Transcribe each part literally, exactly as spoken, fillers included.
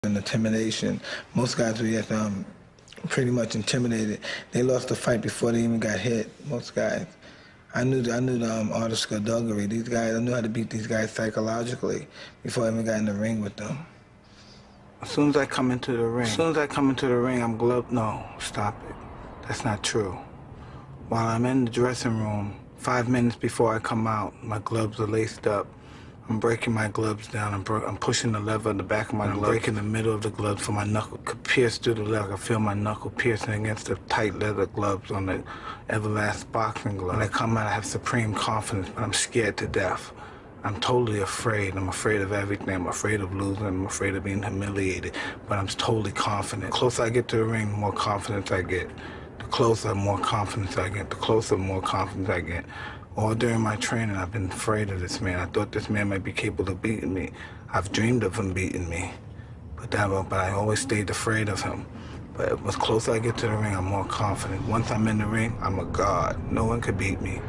and intimidation. Most guys were just um, pretty much intimidated. They lost the fight before they even got hit. Most guys. I knew I knew the um, art of skullduggery. These guys, I knew how to beat these guys psychologically before I even got in the ring with them. As soon as I come into the ring, as soon as I come into the ring, I'm gloved. No, stop it. That's not true. While I'm in the dressing room, five minutes before I come out, my gloves are laced up. I'm breaking my gloves down. I'm, I'm pushing the lever in the back of my glove. I'm breaking the middle of the glove so my knuckle could pierce through the leather. I feel my knuckle piercing against the tight leather gloves on the Everlast boxing glove. When I come out, I have supreme confidence, but I'm scared to death. I'm totally afraid. I'm afraid of everything. I'm afraid of losing. I'm afraid of being humiliated, but I'm totally confident. The closer I get to the ring, the more confidence I get. The closer, the more confidence I get. The closer, the more confidence I get. All during my training, I've been afraid of this man. I thought this man might be capable of beating me. I've dreamed of him beating me, but that, but I always stayed afraid of him. But as closer I get to the ring, I'm more confident. Once I'm in the ring, I'm a god. No one could beat me.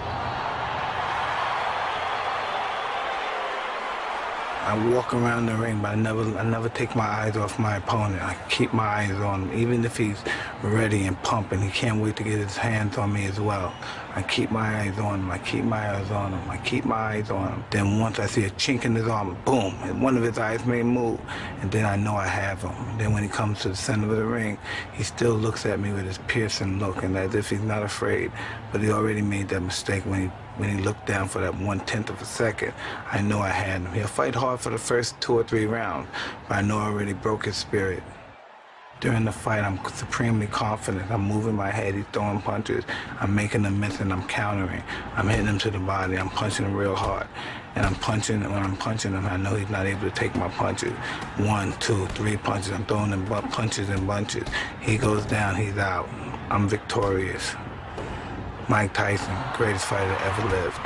I walk around the ring, but I never, I never take my eyes off my opponent. I keep my eyes on him, even if he's ready and pumping. He can't wait to get his hands on me as well. I keep my eyes on him. I keep my eyes on him. I keep my eyes on him. Then once I see a chink in his armor, boom, and one of his eyes may move, and then I know I have him. And then when he comes to the center of the ring, he still looks at me with his piercing look, and as if he's not afraid. But he already made that mistake when he when he looked down for that one-tenth of a second. I know I had him. He'll fight hard for the first two or three rounds, but I know I already broke his spirit. During the fight, I'm supremely confident. I'm moving my head, he's throwing punches. I'm making them miss and I'm countering. I'm hitting him to the body, I'm punching him real hard. And I'm punching, when I'm punching him, I know he's not able to take my punches. One, two, three punches, I'm throwing him punches and bunches. He goes down, he's out. I'm victorious. Mike Tyson, greatest fighter ever lived.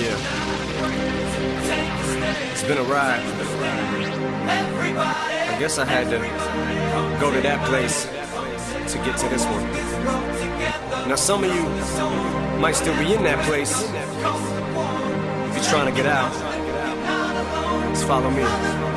Yeah. It's been a ride. I guess I had to go to that place to get to this one. Now some of you might still be in that place. If you're trying to get out, just follow me.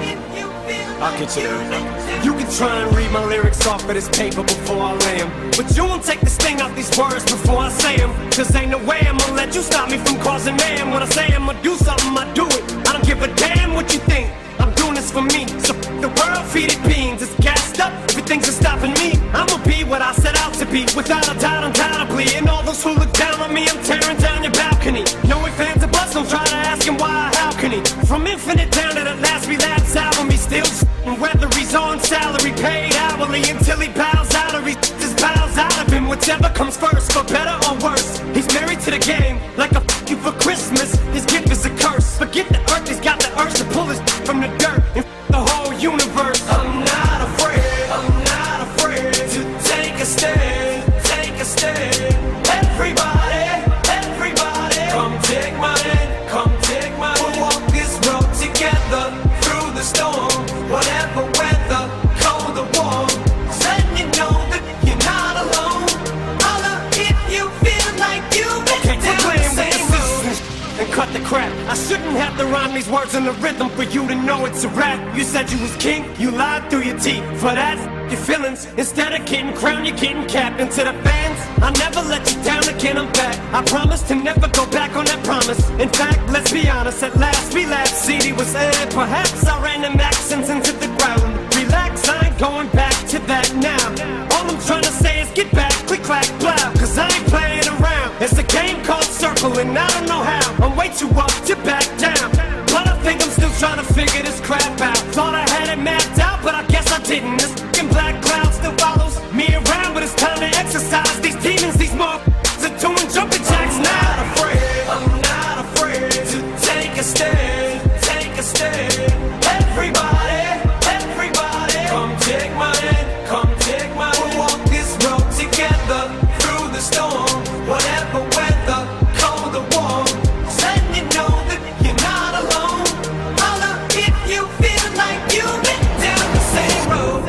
I'll get you there. You can try and read my lyrics off of this paper before I lay them, but you won't take the sting out these words before I say them. Cause ain't no way I'm gonna let you stop me from causing mayhem. When I say I'm gonna do something, I do it. I don't give a damn what you think. I'm doing this for me. So f the world, feed it beans. It's gassed up, everything's just stopping me. I'ma be what I set out to be, without a doubt, undoubtedly. And all those who look down on me, I'm tearing down your balcony. No ifs, ands, or buts, don't try to ask him why or how can he. From Infinite down to the last relapse album, he still s***ing whether he's on salary, paid hourly, until he bows out or he just bows out of him. Whichever comes first, for better or worse. He's married to the game, like a f*** you for Christmas. His gift is a curse. Forget the earth, he's got the urge to pull his from the dirt and f*** the whole universe. I'm not afraid, I'm not afraid to take a stand, take a stand. Everybody, everybody, come take my hand, come take my hand. We'll walk this road together through the storm, whatever weather, cold or warm. So you know that you're not alone. Holla if you feel like you've been down the same road. And cut the crap. I shouldn't have to rhyme these words in the rhythm for you to know it's a rap. You said you was king, you lied through your teeth. For that, f your feelings. Instead of getting crowned, you're getting capped. And to the fans, I'll never let you down again, I'm back. I promise to never go back on that promise. In fact, let's be honest, at last we laughed. C D was aired, perhaps I ran them accents into the ground. Relax, I ain't going back to that now. All I'm trying to say is get back, click, clack, blah. Cause I ain't playing around. It's a game called Circle and I don't know how. I'm way too up to back down, but I think I'm still trying to figure this crap out. Thought I had it mapped out, but I guess I didn't. This f***ing black cloud still follows me around, but it's time to exercise these demons. These motherfuckers are doing jumping jacks now. I'm not afraid, I'm not afraid to take a stand, take a stand. Everybody, everybody, come take my hand, come take my hand. We'll walk this road together through the storm, whatever weather, cold or warm. So you know that you're not alone. Holla if you feel like you've been down the same road.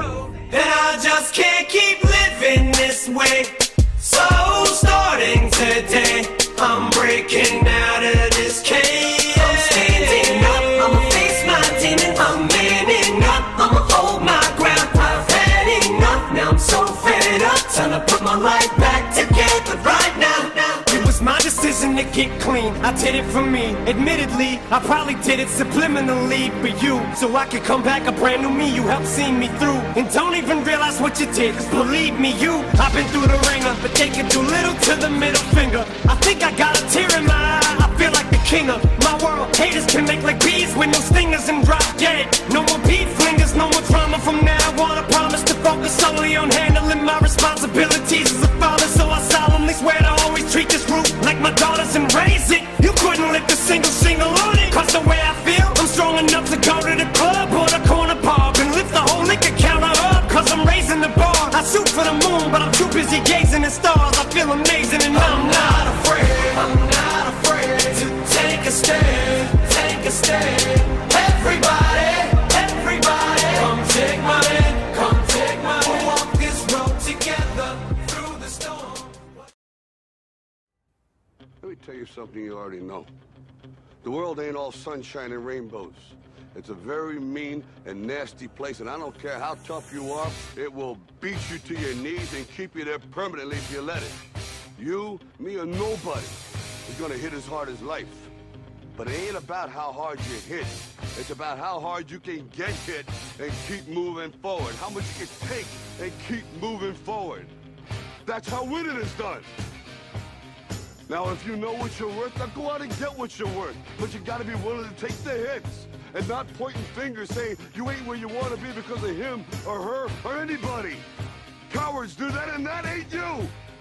And I just can't keep living this way. So starting today, I'm breaking out of this cage. I'm standing up, I'ma face my demon. I'm manning up, I'ma hold my ground. I've had enough, now I'm so fed up. Time to put my life back together right now. It was my decision to get clean, I did it for me. Admittedly, I probably did it subliminally for you, so I could come back a brand new me. You helped see me through, and don't even realize what you did. Cause believe me, you, I've been through the ringer, but they can do little to the middle finger. I think I got a tear in my eye, I feel like the king of my world. Haters can make like bees with no stingers and drop dead. No more beat flingers, no more drama from now on. I promise to focus solely on handling my responsibilities as a father. So I solemnly swear to always treat this group like my daughters and raise it. You couldn't lift a single single on it. Cause the way I feel, I'm strong enough to go to the club or the corner pub and lift the whole liquor counter up. Cause I'm raising the bar. I shoot for the moon, but I'm too busy gazing at stars. I feel amazing and I'm, I'm not afraid. I'm not afraid to take a stand, take a stand. Everybody, everybody, come take my hand, come take my hand. We'll walk this road together through the storm. Let me tell you something you already know. The world ain't all sunshine and rainbows. It's a very mean and nasty place, and I don't care how tough you are, it will beat you to your knees and keep you there permanently if you let it. You, me, or nobody is gonna hit as hard as life. But it ain't about how hard you hit. It's about how hard you can get hit and keep moving forward. How much you can take and keep moving forward. That's how winning is done. Now, if you know what you're worth, now go out and get what you're worth. But you gotta be willing to take the hits and not pointing fingers saying you ain't where you want to be because of him or her or anybody. Cowards do that, and that ain't you.